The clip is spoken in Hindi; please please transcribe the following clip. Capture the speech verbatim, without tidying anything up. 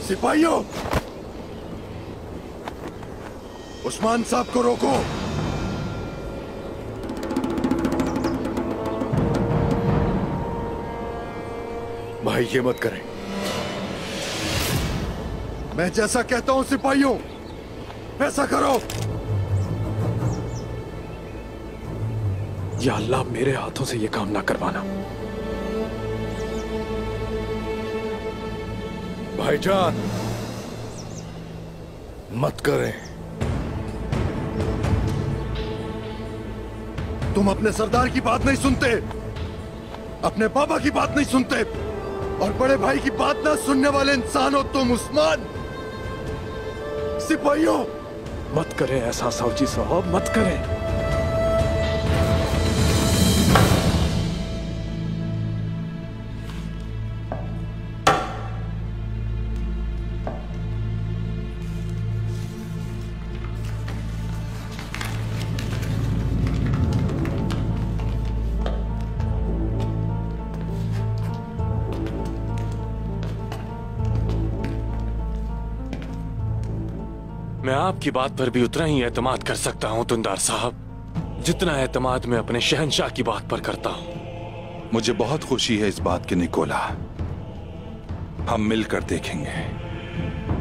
सिपाहियों, उस्मान साहब को रोको। भाई ये मत करें। मैं जैसा कहता हूं सिपाहियों ऐसा करो। या अल्लाह मेरे हाथों से ये काम ना करवाना। भाईजान मत करें। तुम अपने सरदार की बात नहीं सुनते, अपने बाबा की बात नहीं सुनते, और बड़े भाई की बात ना सुनने वाले इंसान हो तुम उस्मान। सिपाहियों मत करें ऐसा सावजी साहब, मत करें। मैं आपकी बात पर भी उतना ही एतमाद कर सकता हूं तुंदार साहब, जितना एतमाद मैं अपने शहंशाह की बात पर करता हूं। मुझे बहुत खुशी है इस बात की निकोला। हम मिलकर देखेंगे।